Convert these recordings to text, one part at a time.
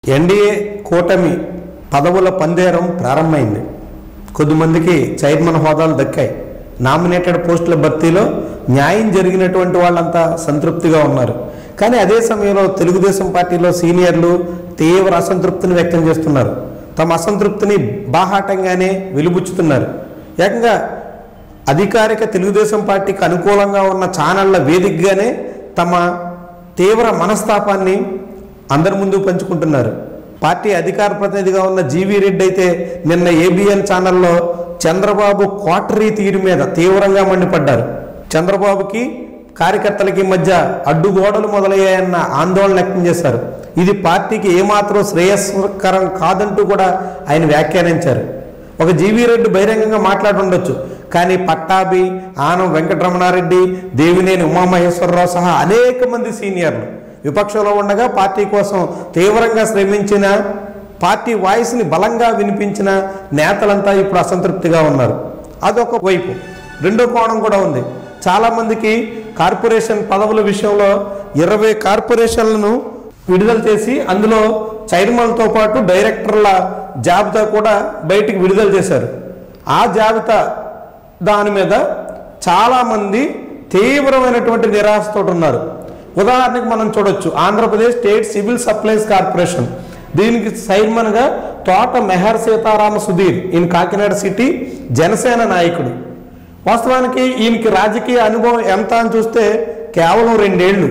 NDA కూటమి పదవుల పందేరం ప్రారంభమైంది. కొద్దిమందికి చైర్మన్ హోదాలు దక్కాయి. నామినేటెడ్ పోస్టుల భర్తీలో న్యాయం జరిగినటువంటి వాళ్ళంతా సంతృప్తిగా ఉన్నారు. కానీ అదే సమయంలో తెలుగుదేశం పార్టీలో సీనియర్లు తీవ్ర అసంతృప్తిని వ్యక్తం చేస్తున్నారు. తమ అసంతృప్తిని బాహాటంగానే వెలుబుచ్చుతున్నారు. ఏకంగా అధికారిక తెలుగుదేశం పార్టీకి అనుకూలంగా ఉన్న ఛానళ్ల వేదికగానే తమ తీవ్ర మనస్తాపాన్ని అందరి ముందు పంచుకుంటున్నారు. పార్టీ అధికార ప్రతినిధిగా ఉన్న జీవీ రెడ్డి అయితే నిన్న ఏబిఎన్ ఛానల్లో చంద్రబాబు క్వార్టరీ తీరు మీద తీవ్రంగా మండిపడ్డారు. చంద్రబాబుకి కార్యకర్తలకి మధ్య అడ్డుగోడలు మొదలయ్యాయన్న ఆందోళన వ్యక్తం చేశారు. ఇది పార్టీకి ఏమాత్రం శ్రేయస్కరం కాదంటూ కూడా ఆయన వ్యాఖ్యానించారు. ఒక జీవీ రెడ్డి బహిరంగంగా మాట్లాడుండొచ్చు, కానీ పట్టాభి, ఆనం వెంకటరమణారెడ్డి, దేవినేని ఉమామహేశ్వరరావు సహా అనేక మంది సీనియర్లు విపక్షంలో ఉండగా పార్టీ కోసం తీవ్రంగా శ్రమించిన, పార్టీ వాయిస్ని బలంగా వినిపించిన నేతలంతా ఇప్పుడు అసంతృప్తిగా ఉన్నారు. అదొక వైపు. రెండో కోణం కూడా ఉంది. చాలామందికి కార్పొరేషన్ పదవుల విషయంలో 20 కార్పొరేషన్లను విడుదల చేసి అందులో చైర్మన్లతో పాటు డైరెక్టర్ల జాబితా కూడా బయటికి విడుదల చేశారు. ఆ జాబితా దాని మీద చాలామంది తీవ్రమైనటువంటి నిరాశతో ఉన్నారు. ఉదాహరణకు మనం చూడొచ్చు, Andhra Pradesh state civil supplies corporation, దీనికి చైర్మన్గా తోట మెహర్ సీతారామ సుధీర్, ఈయన కాకినాడ సిటీ జనసేన నాయకుడు. వాస్తవానికి ఈయనకి రాజకీయ అనుభవం ఎంత అని చూస్తే కేవలం 2 ఏళ్ళు.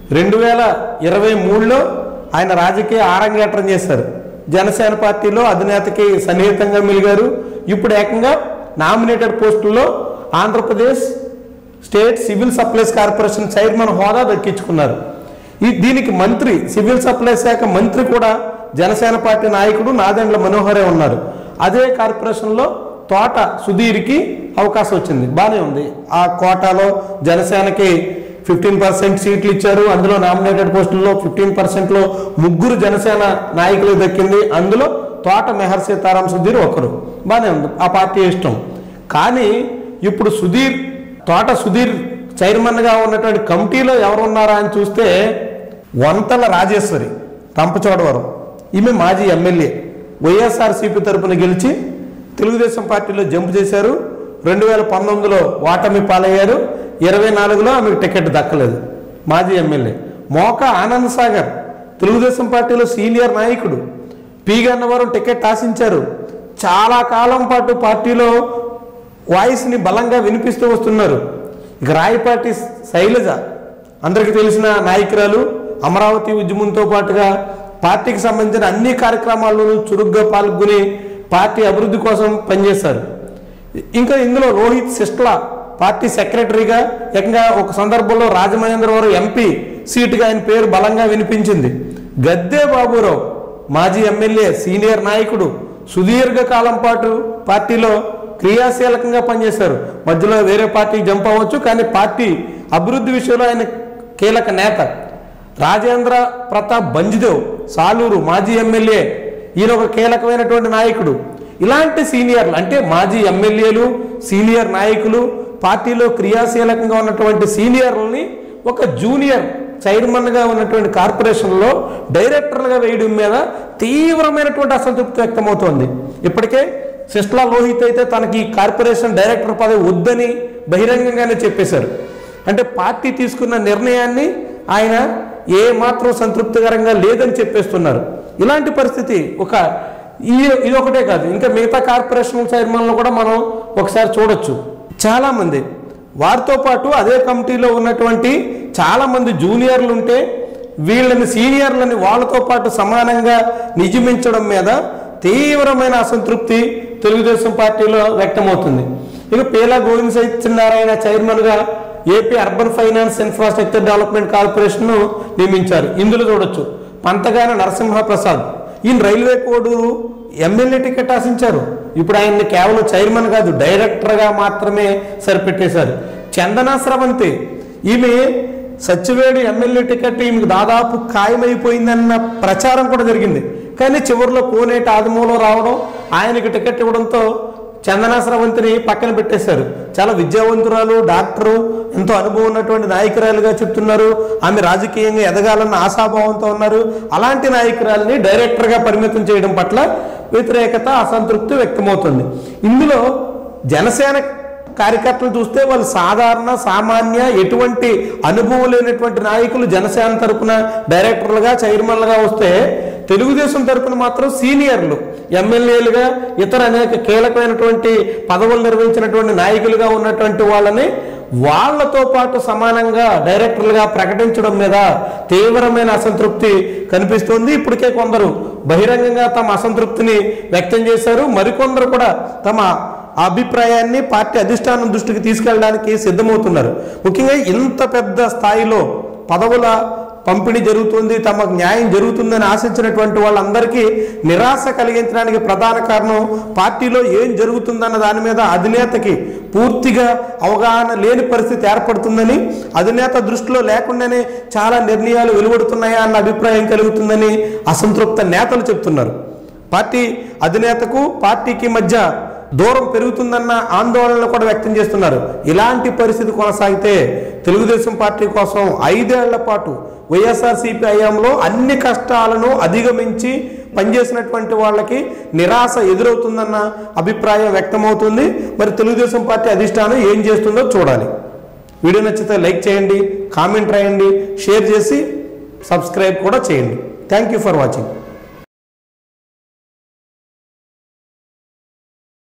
2023లో ఆయన రాజకీయ ఆరంగేట్రం చేశారు. జనసేన పార్టీలో అధినేతకి సన్నిహితంగా మెలిగారు. ఇప్పుడు ఏకంగా నామినేటెడ్ పోస్టుల్లో Andhra Pradesh state civil supplies corporation chairman హోదా దక్కించుకున్నారు. దీనికి మంత్రి, సివిల్ సప్లైస్ శాఖ మంత్రి కూడా జనసేన పార్టీ నాయకుడు నాదెండ్ల మనోహరే ఉన్నారు. అదే కార్పొరేషన్లో తోట సుధీర్కి అవకాశం వచ్చింది. బాగానే ఉంది. ఆ కోటాలో జనసేనకి 15% సీట్లు ఇచ్చారు. అందులో నామినేటెడ్ పోస్టుల్లో 15%లో 3 జనసేన నాయకులు దక్కింది. అందులో తోట మెహర్ సీతారాం సుధీర్ ఒకరు. బాగానే ఉంది, ఆ పార్టీ ఇష్టం. కానీ ఇప్పుడు తోట సుధీర్ చైర్మన్గా ఉన్నటువంటి కమిటీలో ఎవరు ఉన్నారా అని చూస్తే వంతల రాజేశ్వరి, రంపచోడవరం, ఈమె మాజీ ఎమ్మెల్యే, వైఎస్ఆర్సీపీ తరపున గెలిచి తెలుగుదేశం పార్టీలో జంప్ చేశారు. 2019లో ఓటమి పాలయ్యారు. 24లో ఆమెకు టికెట్ దక్కలేదు. మాజీ ఎమ్మెల్యే. మోకా ఆనంద్ సాగర్, తెలుగుదేశం పార్టీలో సీనియర్ నాయకుడు, పి గన్నవరం టికెట్ ఆశించారు. చాలా కాలం పాటు పార్టీలో వాయిస్ని బలంగా వినిపిస్తూ వస్తున్నారు. ఇక రాయపాటి శైలజ, అందరికీ తెలిసిన నాయకురాలు, అమరావతి ఉద్యమంతో పాటుగా పార్టీకి సంబంధించిన అన్ని కార్యక్రమాల్లోనూ చురుగ్గా పాల్గొని పార్టీ అభివృద్ధి కోసం పనిచేశారు. ఇంకా ఇందులో రోహిత్ సిస్ట్లా, పార్టీ సెక్రటరీగా ఏకంగా ఒక సందర్భంలో రాజమహేంద్రవరం ఎంపీ సీటుగా ఆయన పేరు బలంగా వినిపించింది. గద్దె బాబురావు, మాజీ ఎమ్మెల్యే, సీనియర్ నాయకుడు, సుదీర్ఘకాలం పాటు పార్టీలో క్రియాశీలకంగా పనిచేశారు. మధ్యలో వేరే పార్టీకి జంప్ అవ్వచ్చు, కానీ పార్టీ అభివృద్ధి విషయంలో ఆయన కీలక నేత. రాజేంద్ర ప్రతాప్ బంజ్దేవ్, సాలూరు, మాజీ ఎమ్మెల్యే, ఈయన ఒక కీలకమైనటువంటి నాయకుడు. ఇలాంటి సీనియర్లు, అంటే మాజీ ఎమ్మెల్యేలు, సీనియర్ నాయకులు, పార్టీలో క్రియాశీలకంగా ఉన్నటువంటి సీనియర్లని ఒక జూనియర్ చైర్మన్గా ఉన్నటువంటి కార్పొరేషన్లో డైరెక్టర్లుగా వేయడం మీద తీవ్రమైనటువంటి అసంతృప్తి వ్యక్తమవుతోంది. ఇప్పటికే సిస్ట్లా లోహిత్ అయితే తనకి కార్పొరేషన్ డైరెక్టర్ పదవి వద్దని బహిరంగంగానే చెప్పేశారు. అంటే పార్టీ తీసుకున్న నిర్ణయాన్ని ఆయన ఏమాత్రం సంతృప్తికరంగా లేదని చెప్పేస్తున్నారు. ఇలాంటి పరిస్థితి ఇదొకటే కాదు, ఇంకా మిగతా కార్పొరేషన్ చైర్మన్లు కూడా మనం ఒకసారి చూడొచ్చు. చాలామంది వారితో పాటు అదే కమిటీలో ఉన్నటువంటి చాలామంది జూనియర్లు ఉంటే వీళ్ళని సీనియర్లని వాళ్ళతో పాటు సమానంగా నియమించడం మీద తీవ్రమైన అసంతృప్తి తెలుగుదేశం పార్టీలో వ్యక్తమవుతుంది. ఇక పేలా గోవింద్ సత్యనారాయణ చైర్మన్గా AP urban finance infrastructure development కార్పొరేషన్ను నియమించారు. ఇందులో చూడొచ్చు పంతగాన నరసింహప్రసాద్, ఈయన రైల్వే కోడూరు ఎమ్మెల్యే టికెట్ ఆశించారు. ఇప్పుడు ఆయన్ని కేవలం చైర్మన్ కాదు, డైరెక్టర్గా మాత్రమే సరిపెట్టేశారు. చందనా స్రవంతి, ఈమె సచ్చివేడు ఎమ్మెల్యే టికెట్ ఈమెకు దాదాపు ఖాయమైపోయిందన్న ప్రచారం కూడా జరిగింది. కానీ చివరిలో కోనేటి ఆదిమూలం రావడం, ఆయనకి టికెట్ ఇవ్వడంతో చందనా స్రవంతిని పక్కన పెట్టేశారు. చాలా విద్యావంతురాలు, డాక్టరు, ఎంతో అనుభవం ఉన్నటువంటి నాయకురాలుగా చెప్తున్నారు. ఆమె రాజకీయంగా ఎదగాలన్న ఆశాభావంతో ఉన్నారు. అలాంటి నాయకురాలని డైరెక్టర్గా పరిమితం చేయడం పట్ల వ్యతిరేకత, అసంతృప్తి వ్యక్తమవుతుంది. ఇందులో జనసేన కార్యకర్తలు చూస్తే వాళ్ళు సాధారణ, సామాన్య, ఎటువంటి అనుభవం లేనటువంటి నాయకులు జనసేన తరపున డైరెక్టర్లుగా, చైర్మన్లుగా వస్తే, తెలుగుదేశం తరపున మాత్రం సీనియర్లు, ఎమ్మెల్యేలుగా, ఇతర అనేక కీలకమైనటువంటి పదవులు నిర్వహించినటువంటి నాయకులుగా ఉన్నటువంటి వాళ్ళని వాళ్లతో పాటు సమానంగా డైరెక్టర్లుగా ప్రకటించడం మీద తీవ్రమైన అసంతృప్తి కనిపిస్తోంది. ఇప్పటికే కొందరు బహిరంగంగా తమ అసంతృప్తిని వ్యక్తం చేశారు. మరికొందరు కూడా తమ అభిప్రాయాన్ని పార్టీ అధిష్టానం దృష్టికి తీసుకెళ్ళడానికి సిద్ధమవుతున్నారు. ముఖ్యంగా ఇంత పెద్ద స్థాయిలో పదవుల పంపిణీ జరుగుతుంది, తమకు న్యాయం జరుగుతుందని ఆశించినటువంటి వాళ్ళందరికీ నిరాశ కలిగించడానికి ప్రధాన కారణం పార్టీలో ఏం జరుగుతుందన్న దాని మీద అధినేతకి పూర్తిగా అవగాహన లేని పరిస్థితి ఏర్పడుతుందని, అధినేత దృష్టిలో లేకుండానే చాలా నిర్ణయాలు వెలువడుతున్నాయా అన్న అభిప్రాయం కలుగుతుందని అసంతృప్త నేతలు చెప్తున్నారు. పార్టీ అధినేతకు పార్టీకి మధ్య దూరం పెరుగుతుందన్న ఆందోళనలు కూడా వ్యక్తం చేస్తున్నారు. ఇలాంటి పరిస్థితి కొనసాగితే తెలుగుదేశం పార్టీ కోసం 5 ఏళ్ల పాటు వైఎస్ఆర్సీపీ హయాంలో అన్ని కష్టాలను అధిగమించి పనిచేసినటువంటి వాళ్ళకి నిరాశ ఎదురవుతుందన్న అభిప్రాయం వ్యక్తమవుతుంది. మరి తెలుగుదేశం పార్టీ అధిష్టానం ఏం చేస్తుందో చూడాలి. వీడియో నచ్చితే లైక్ చేయండి, కామెంట్ రాయండి, షేర్ చేసి సబ్స్క్రైబ్ కూడా చేయండి. Thank you for watching.